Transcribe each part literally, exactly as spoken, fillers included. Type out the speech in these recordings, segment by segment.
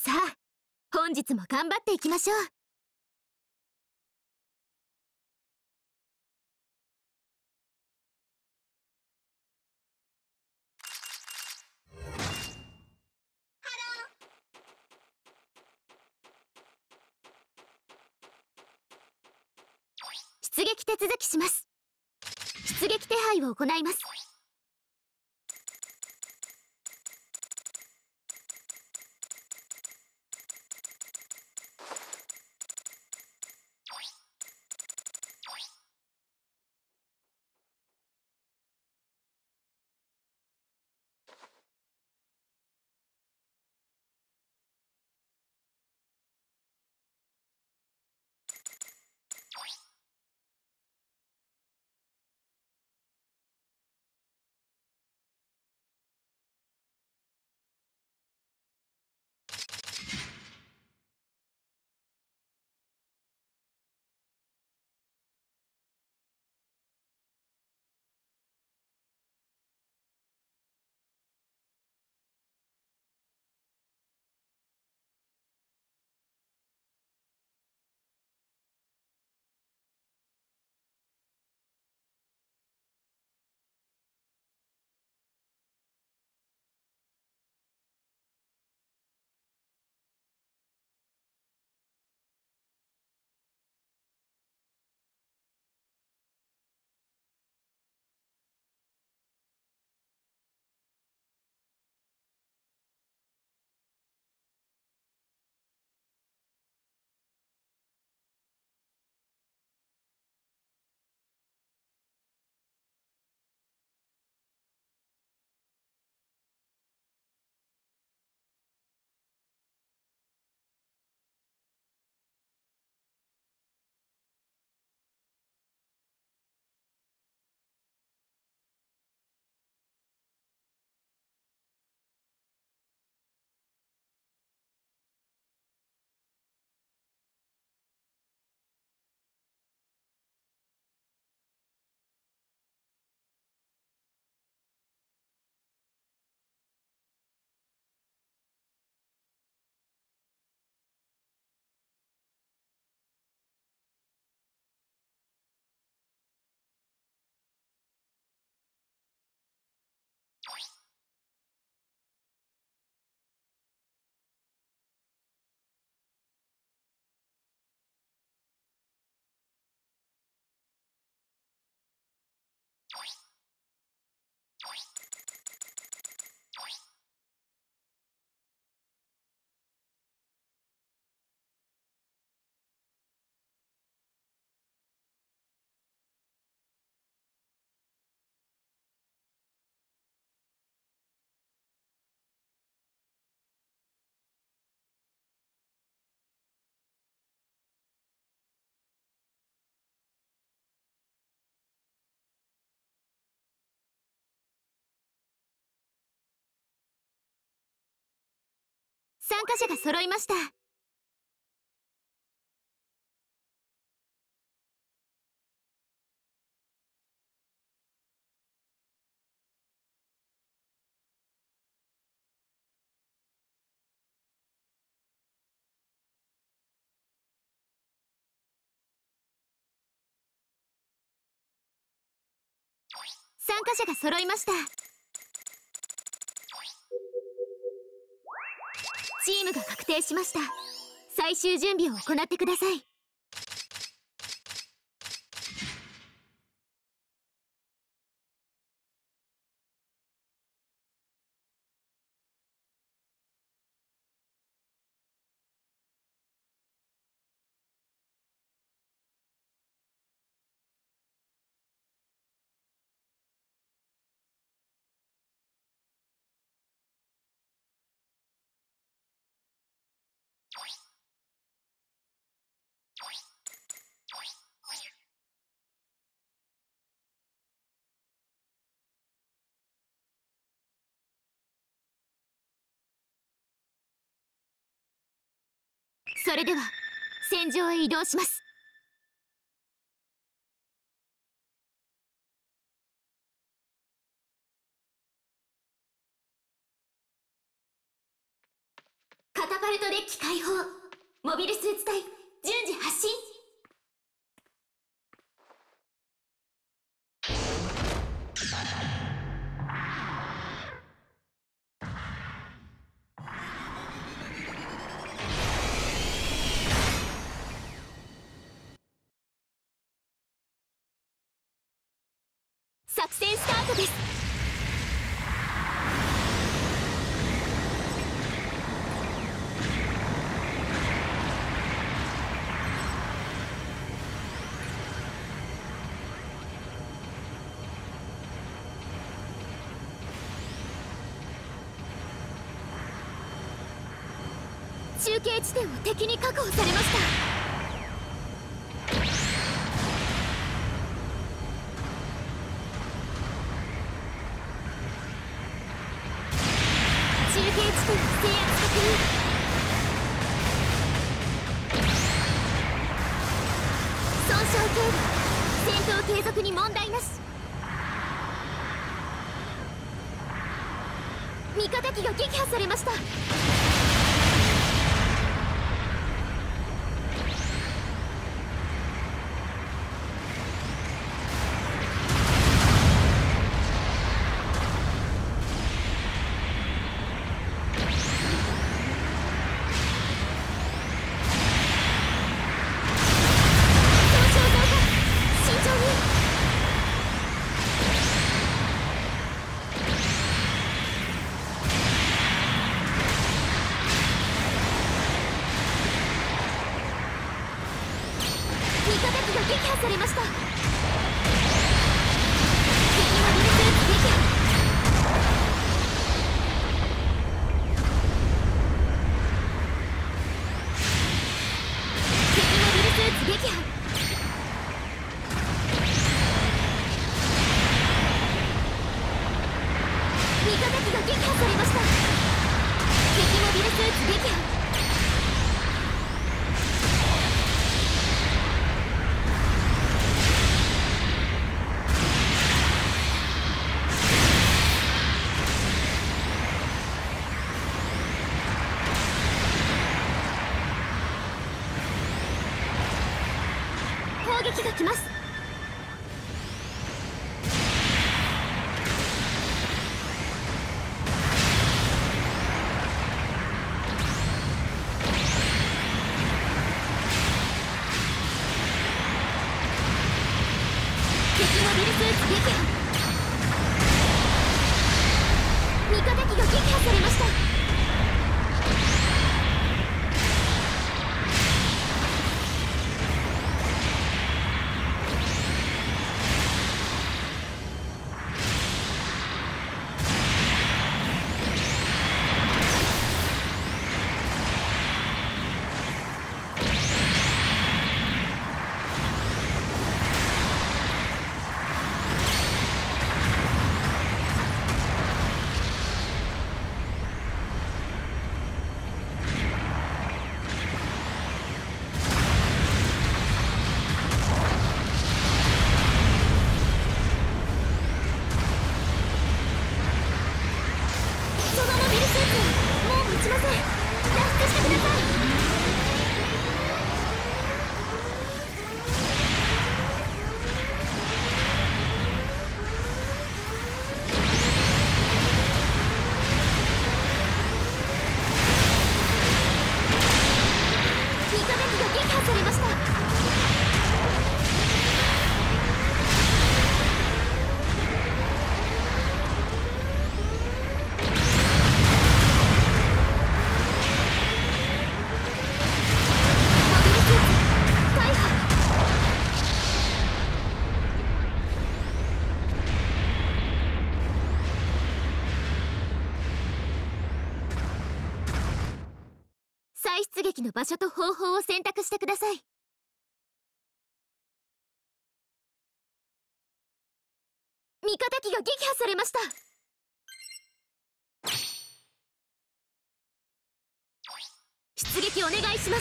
さあ、本日も頑張っていきましょう。出撃手続きします。出撃手配を行います。参加者が揃いました。参加者が揃いました。チームが確定しました。最終準備を行ってください。それでは戦場へ移動します。塊タパルトデッキ開放。モビルスーツ隊順次発進。作戦スタートです。中継地点を敵に確保されました。中継地点の制圧確認。損傷警備。戦闘継続に問題なし。味方機が撃破されました。撃破されました。敵モビルスーツ撃破。敵モビルスーツ撃破。味方機が撃破されました。敵モビルスーツ撃破。攻撃が来ます。敵モビルスーツ撃破。味方機が撃破されました。再出撃の場所と方法を選択してください。味方機が撃破されました。出撃お願いします。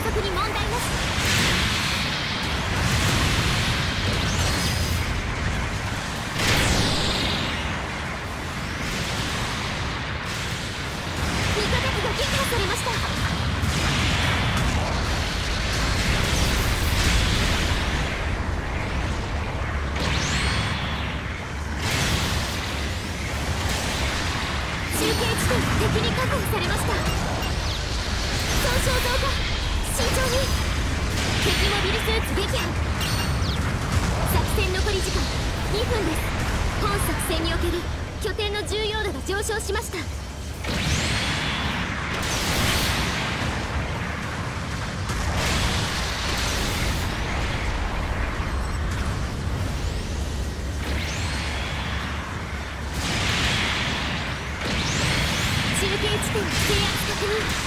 続に問題なし。味方機が撃破されました。中継地点敵に確保されました。損傷増加、慎重に。敵モビルスーツ撃破。作戦残り時間にふんです。本作戦における拠点の重要度が上昇しました。中継地点制圧確認。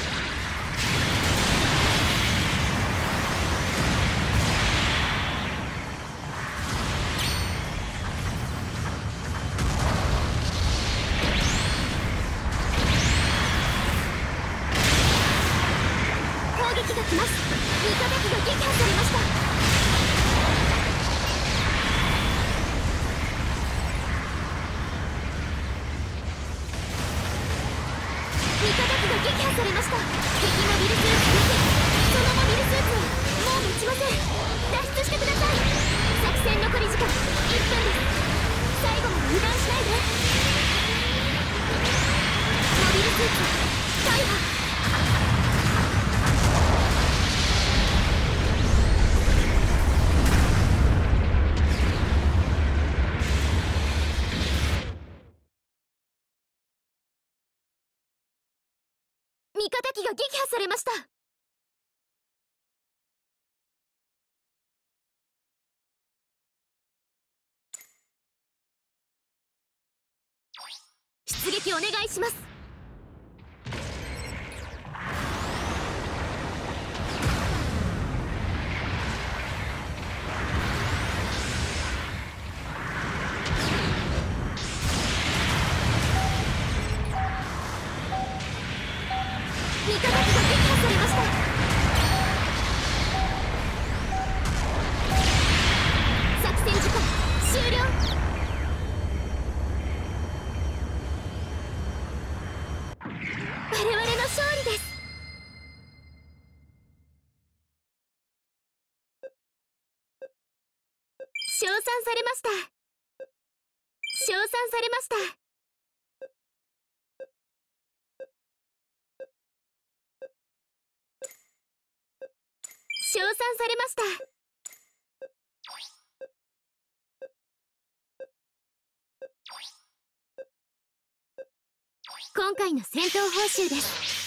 攻撃が来ます。味方機が撃破されました。味方機が撃破されました。敵モビルスーツ撃破。そのモビルスーツはもう持ちません。脱出してください。作戦残り時間いっぷんです。最後まで油断しないで。モビルスーツ大破。味方機が撃破されました。出撃お願いします。味方機が撃破されました。作戦時間終了。我々の勝利です。称賛されました。称賛されました。称賛されました。今回の戦闘報酬です。